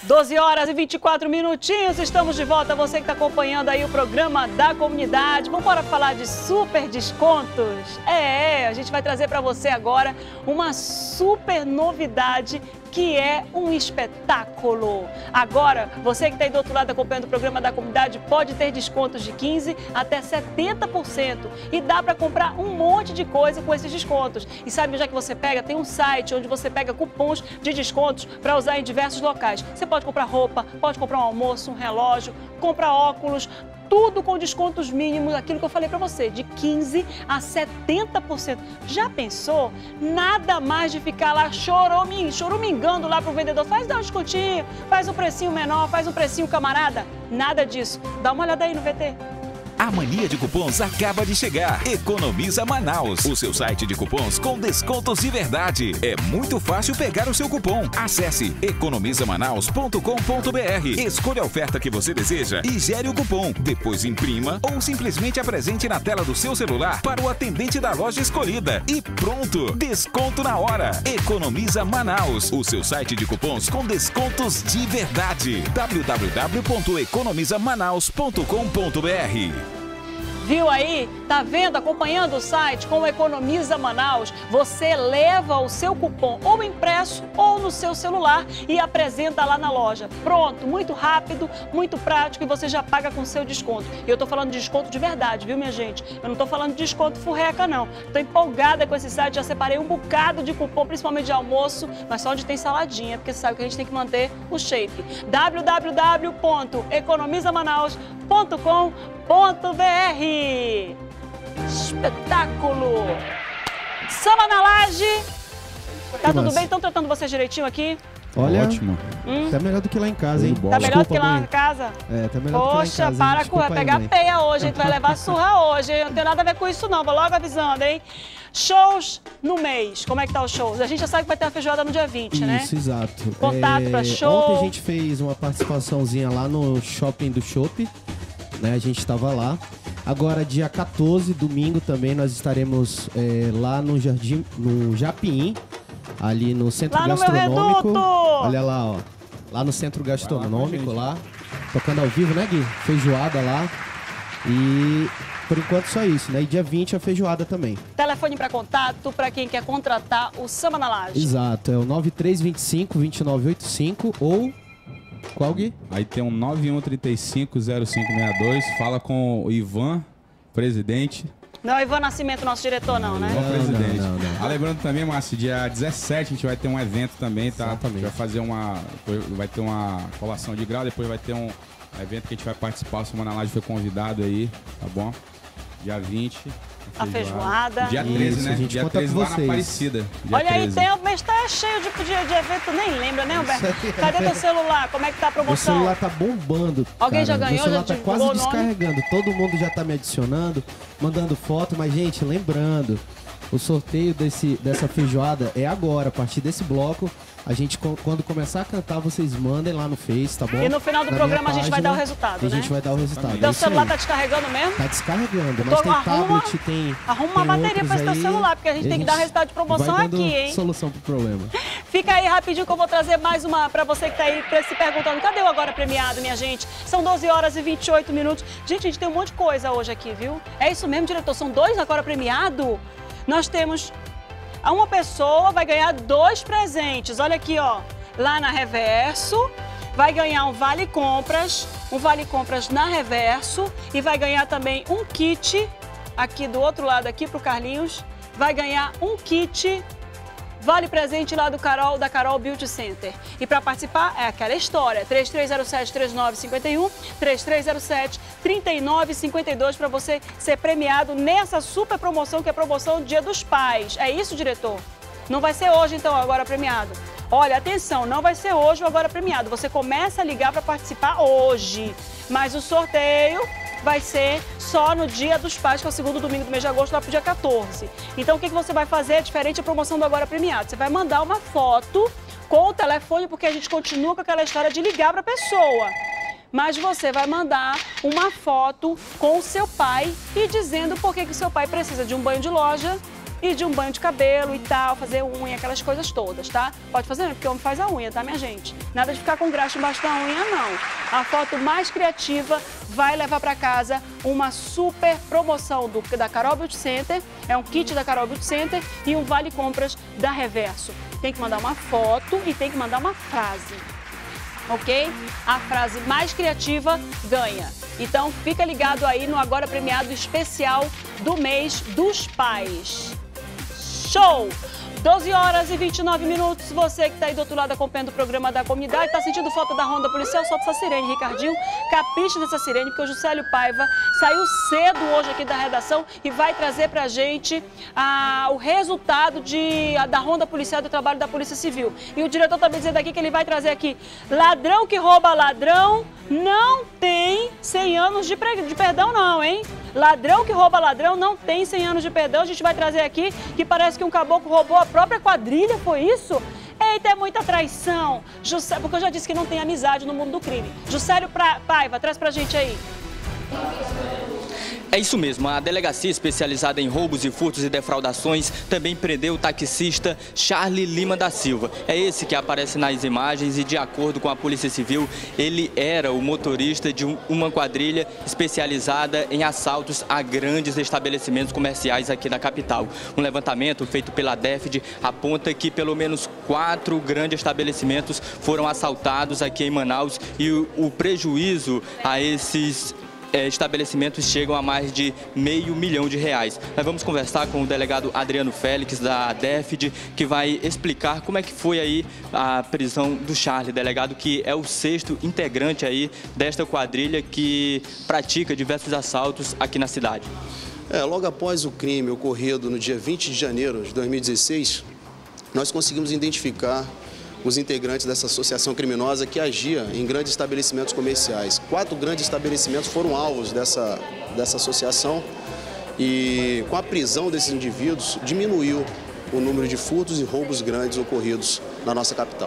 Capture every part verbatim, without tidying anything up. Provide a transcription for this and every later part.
doze horas e vinte e quatro minutinhos, estamos de volta. Você que está acompanhando aí o programa da comunidade. Vamos embora falar de super descontos? É, a gente vai trazer para você agora uma super novidade que é um espetáculo. Agora, você que está aí do outro lado acompanhando o programa da comunidade pode ter descontos de quinze por cento até setenta por cento. E dá para comprar um monte de coisa com esses descontos. E sabe onde é que você pega? Tem um site onde você pega cupons de descontos para usar em diversos locais. Você pode comprar roupa, pode comprar um almoço, um relógio, comprar óculos, tudo com descontos mínimos, aquilo que eu falei para você, de quinze a setenta por cento. Já pensou? Nada mais de ficar lá choroming, choromingando lá pro vendedor. Faz dar um descontinho, faz um precinho menor, faz um precinho camarada. Nada disso. Dá uma olhada aí no V T. A mania de cupons acaba de chegar. Economiza Manaus, o seu site de cupons com descontos de verdade. É muito fácil pegar o seu cupom. Acesse economiza manaus ponto com ponto br. Escolha a oferta que você deseja e gere o cupom. Depois imprima ou simplesmente apresente na tela do seu celular para o atendente da loja escolhida. E pronto! Desconto na hora. Economiza Manaus, o seu site de cupons com descontos de verdade. w w w ponto economiza manaus ponto com ponto br. Viu aí? Tá vendo? Acompanhando o site com o Economiza Manaus, você leva o seu cupom ou impresso ou no seu celular e apresenta lá na loja. Pronto, muito rápido, muito prático e você já paga com seu desconto. E eu tô falando de desconto de verdade, viu, minha gente? Eu não tô falando de desconto furreca, não. Tô empolgada com esse site, já separei um bocado de cupom, principalmente de almoço, mas só onde tem saladinha, porque você sabe que a gente tem que manter o shape. w w w ponto economiza manaus ponto com ponto br. Espetáculo! Samba na laje! Tá tudo bem? Estão tratando vocês direitinho aqui? Olha, ótimo. Hum? Tá melhor do que lá em casa, hein? Tá melhor do que lá mãe. na casa? É, tá melhor do que lá em Poxa, casa. para hein? com vai Desculpa aí, pegar mãe. peia hoje, a gente vai levar surra hoje, hein? Não tem nada a ver com isso não, vou logo avisando, hein? Shows no mês, como é que tá os shows? A gente já sabe que vai ter uma feijoada no dia vinte, né? Isso, exato. Contato pra show. Ontem a gente fez uma participaçãozinha lá no Shopping do Chopp, né? A gente tava lá. Agora, dia quatorze, domingo também, nós estaremos é, lá no Jardim, no Japim, ali no Centro Lá no meu Gastronômico. reduto! Olha lá, ó. Lá no Centro Gastronômico, lá. Tocando ao vivo, né, Gui? Feijoada lá. E por enquanto só isso, né? E dia vinte a feijoada também. Telefone para contato para quem quer contratar o Samba na Laje. Exato, é o nove três dois cinco, dois nove oito cinco ou... Qual, Gui? Aí tem um nove um três cinco zero cinco seis dois. Fala com o Ivan, presidente. Não, Ivan Nascimento, nosso diretor, não, né? Ivan, Não, presidente. não, não, não. Ah, lembrando também, Márcio, dia dezessete a gente vai ter um evento também, tá? Exatamente. A gente vai fazer uma... Vai ter uma colação de grau, depois vai ter um evento que a gente vai participar. O Semana Laje foi convidado aí, tá bom? Dia vinte. A feijoada. Dia treze, Isso, né? a gente Dia conta treze com lá na vocês. Aparecida. Dia Olha aí, treze. tem, o mês tá cheio de, de, de evento, nem lembra, né, Humberto? Isso aí. Cadê teu celular? Como é que tá a O promoção? celular tá bombando. Alguém cara. já ganhou, O celular já tá quase divulgou o nome? descarregando. Todo mundo já tá me adicionando, mandando foto. Mas, gente, lembrando, o sorteio desse, dessa feijoada é agora, a partir desse bloco. A gente, quando começar a cantar, vocês mandem lá no Face, tá bom? E no final do Na programa minha a gente vai página, dar o resultado, e a né? gente vai dar o resultado. Teu É isso celular aí. tá descarregando mesmo? Tá descarregando, Então mas tem arruma- tablet, tem... Arruma tem uma bateria pra esse outros teu aí, celular, porque a gente e tem que dar resultado de promoção vai dando aqui, hein? solução pro problema. Fica aí rapidinho que eu vou trazer mais uma pra você que tá aí se perguntando, cadê o Agora Premiado, minha gente? São doze horas e vinte e oito minutos. Gente, a gente tem um monte de coisa hoje aqui, viu? É isso mesmo, diretor? São dois Agora Premiado? Nós temos... Uma pessoa vai ganhar dois presentes. Olha aqui, ó. Lá na Reverso, vai ganhar um Vale Compras, um Vale Compras na Reverso e vai ganhar também um kit, aqui do outro lado, aqui pro Carlinhos, vai ganhar um kit Vale presente lá do Carol, da Carol Beauty Center. E para participar é aquela história, três três zero sete, três nove cinco um, três três zero sete, três nove cinco dois para você ser premiado nessa super promoção que é a promoção do Dia dos Pais. É isso, diretor? Não vai ser hoje, então, agora premiado. Olha, atenção, não vai ser hoje o agora premiado. Você começa a ligar para participar hoje, mas o sorteio vai ser só no Dia dos Pais, que é o segundo domingo do mês de agosto, lá pro dia quatorze. Então, o que que você vai fazer? É diferente da promoção do agora premiado. Você vai mandar uma foto com o telefone, porque a gente continua com aquela história de ligar para a pessoa. Mas você vai mandar uma foto com o seu pai e dizendo por que que o seu pai precisa de um banho de loja e de um banho de cabelo e tal, fazer unha, aquelas coisas todas, tá? Pode fazer, porque o homem faz a unha, tá, minha gente? Nada de ficar com graxa embaixo da unha, não. A foto mais criativa vai levar para casa uma super promoção do, da Carol Beauty Center, é um kit da Carol Beauty Center e um vale compras da Reverso. Tem que mandar uma foto e tem que mandar uma frase, ok? A frase mais criativa ganha. Então fica ligado aí no Agora Premiado especial do mês dos pais. Show! doze horas e vinte e nove minutos, você que está aí do outro lado acompanhando o programa da comunidade, está sentindo falta da ronda policial, solta essa sirene, Ricardinho, capricha nessa sirene, porque o Juscelio Paiva saiu cedo hoje aqui da redação e vai trazer pra gente ah, o resultado de, a, da ronda policial do trabalho da Polícia Civil. E o diretor está me dizendo aqui que ele vai trazer aqui, ladrão que rouba ladrão não tem cem anos de, pre, de perdão não, hein? Ladrão que rouba ladrão não tem cem anos de perdão. A gente vai trazer aqui que parece que um caboclo roubou a própria quadrilha, foi isso? Eita, é muita traição. Juscelio, porque eu já disse que não tem amizade no mundo do crime. Juscelio Paiva, traz pra gente aí. É isso mesmo, a delegacia especializada em roubos e furtos e defraudações também prendeu o taxista Charlie Lima da Silva. É esse que aparece nas imagens e, de acordo com a Polícia Civil, ele era o motorista de uma quadrilha especializada em assaltos a grandes estabelecimentos comerciais aqui da capital. Um levantamento feito pela D E F D aponta que pelo menos quatro grandes estabelecimentos foram assaltados aqui em Manaus e o, o prejuízo a esses estabelecimentos chegam a mais de meio milhão de reais. Nós vamos conversar com o delegado Adriano Félix, da D E F D, que vai explicar como é que foi aí a prisão do Charlie, delegado que é o sexto integrante aí desta quadrilha que pratica diversos assaltos aqui na cidade. É, logo após o crime ocorrido no dia vinte de janeiro de dois mil e dezesseis, nós conseguimos identificar os integrantes dessa associação criminosa que agia em grandes estabelecimentos comerciais. Quatro grandes estabelecimentos foram alvos dessa, dessa associação e, com a prisão desses indivíduos, diminuiu o número de furtos e roubos grandes ocorridos na nossa capital.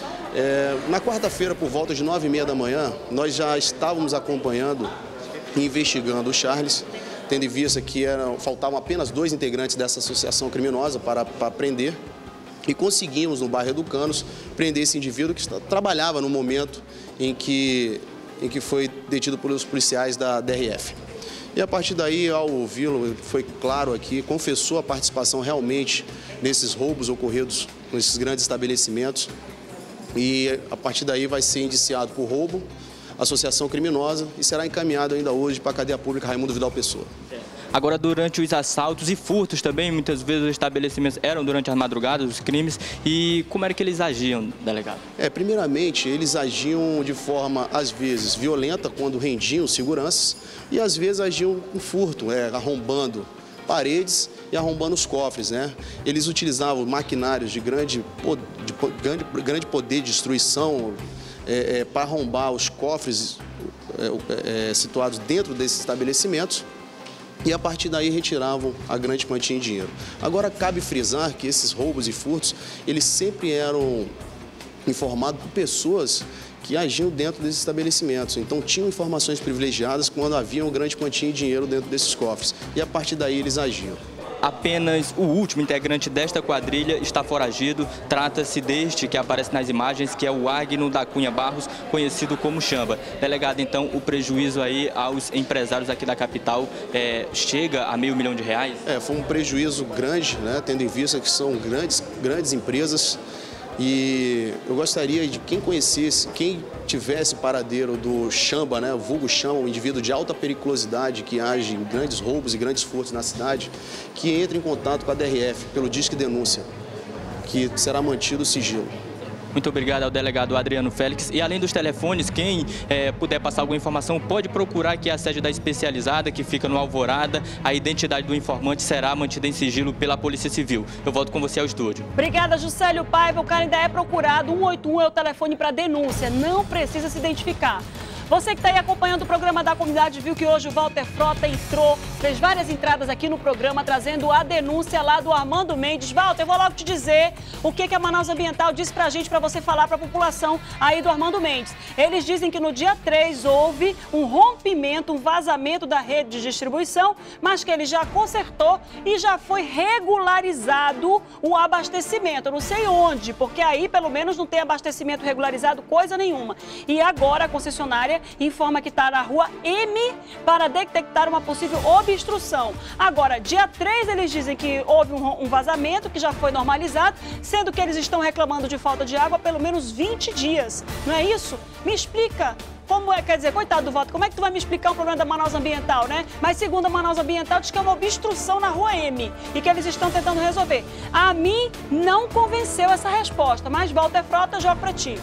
É, na quarta-feira, por volta de nove e meia da manhã, nós já estávamos acompanhando e investigando o Charles, tendo em vista que eram, faltavam apenas dois integrantes dessa associação criminosa para, para prender. E conseguimos, no bairro Educanos, prender esse indivíduo que trabalhava no momento em que, em que foi detido pelos policiais da D R F. E a partir daí, ao ouvi-lo, foi claro aqui, confessou a participação realmente nesses roubos ocorridos nesses grandes estabelecimentos. E a partir daí vai ser indiciado por roubo, associação criminosa e será encaminhado ainda hoje para a cadeia pública Raimundo Vidal Pessoa. Agora, durante os assaltos e furtos também, muitas vezes os estabelecimentos eram durante as madrugadas, os crimes, e como era que eles agiam, delegado? É, primeiramente, eles agiam de forma, às vezes, violenta, quando rendiam seguranças, e às vezes agiam com furto, é, arrombando paredes e arrombando os cofres, né? Eles utilizavam maquinários de grande, de grande, grande poder de destruição é, é, para arrombar os cofres é, é, situados dentro desses estabelecimentos, e a partir daí retiravam a grande quantia em dinheiro. Agora, cabe frisar que esses roubos e furtos, eles sempre eram informados por pessoas que agiam dentro desses estabelecimentos. Então, tinham informações privilegiadas quando havia uma grande quantia em dinheiro dentro desses cofres. E a partir daí eles agiam. Apenas o último integrante desta quadrilha está foragido. Trata-se deste que aparece nas imagens, que é o Agno da Cunha Barros, conhecido como Chamba. Delegado, então, o prejuízo aí aos empresários aqui da capital é, chega a meio milhão de reais? É, foi um prejuízo grande, né, tendo em vista que são grandes, grandes empresas. E eu gostaria de quem conhecesse, quem tivesse paradeiro do Chamba, né, o vulgo Chamba, um indivíduo de alta periculosidade que age em grandes roubos e grandes furtos na cidade, que entre em contato com a D R F pelo Disque Denúncia, que será mantido o sigilo. Muito obrigado ao delegado Adriano Félix. E além dos telefones, quem é, puder passar alguma informação, pode procurar aqui a sede da especializada, que fica no Alvorada. A identidade do informante será mantida em sigilo pela Polícia Civil. Eu volto com você ao estúdio. Obrigada, Juscelio Paiva. O cara ainda é procurado. um oito um é o telefone para denúncia. Não precisa se identificar. Você que está aí acompanhando o programa da comunidade viu que hoje o Walter Frota entrou, fez várias entradas aqui no programa, trazendo a denúncia lá do Armando Mendes. Walter, eu vou logo te dizer o que, que a Manaus Ambiental disse pra gente, para você falar para a população aí do Armando Mendes. Eles dizem que no dia três houve um rompimento, um vazamento da rede de distribuição, mas que ele já consertou e já foi regularizado o abastecimento. Eu não sei onde, porque aí pelo menos não tem abastecimento regularizado coisa nenhuma. E agora a concessionária informa que está na rua M para detectar uma possível obstrução. Agora, dia três, eles dizem que houve um vazamento que já foi normalizado, sendo que eles estão reclamando de falta de água há pelo menos vinte dias. Não é isso? Me explica. Como é, quer dizer, coitado do Walter, como é que tu vai me explicar o problema da Manaus Ambiental, né? Mas segundo a Manaus Ambiental, diz que é uma obstrução na rua M e que eles estão tentando resolver. A mim não convenceu essa resposta, mas Walter Frota, joga pra ti.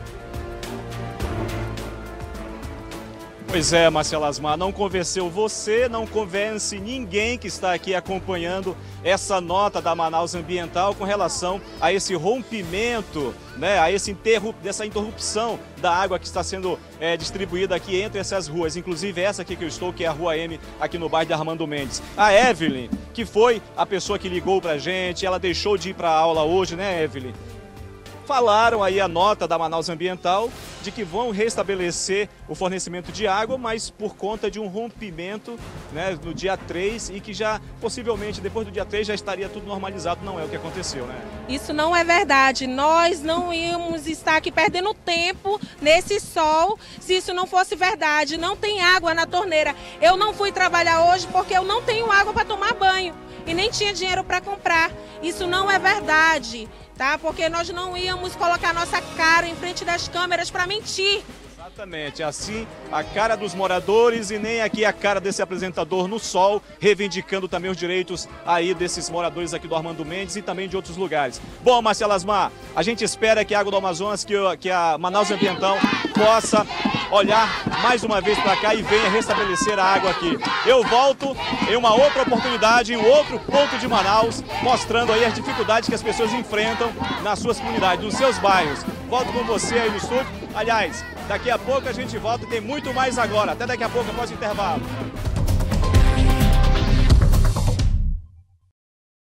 Pois é, Marcela Asmar, não convenceu você, não convence ninguém que está aqui acompanhando essa nota da Manaus Ambiental com relação a esse rompimento, né, a esse interrup, dessa interrupção da água que está sendo é, distribuída aqui entre essas ruas, inclusive essa aqui que eu estou, que é a Rua M, aqui no bairro de Armando Mendes. A Evelyn, que foi a pessoa que ligou pra gente, ela deixou de ir para a aula hoje, né, Evelyn? Falaram aí a nota da Manaus Ambiental de que vão restabelecer o fornecimento de água, mas por conta de um rompimento, né, no dia três e que já, possivelmente, depois do dia três já estaria tudo normalizado. Não é o que aconteceu, né? Isso não é verdade. Nós não íamos estar aqui perdendo tempo nesse sol se isso não fosse verdade. Não tem água na torneira. Eu não fui trabalhar hoje porque eu não tenho água para tomar banho e nem tinha dinheiro para comprar. Isso não é verdade. Tá? Porque nós não íamos colocar nossa cara em frente das câmeras para mentir. Exatamente, assim a cara dos moradores e nem aqui a cara desse apresentador no sol, reivindicando também os direitos aí desses moradores aqui do Armando Mendes e também de outros lugares. Bom, Marcela Asmar, a gente espera que a Água do Amazonas, que, que a Manaus Ambiental possa olhar mais uma vez para cá e venha restabelecer a água aqui. Eu volto em uma outra oportunidade, em outro ponto de Manaus, mostrando aí as dificuldades que as pessoas enfrentam nas suas comunidades, nos seus bairros. Volto com você aí no estúdio. Aliás, daqui a pouco a gente volta, tem muito mais agora. Até daqui a pouco, após o intervalo.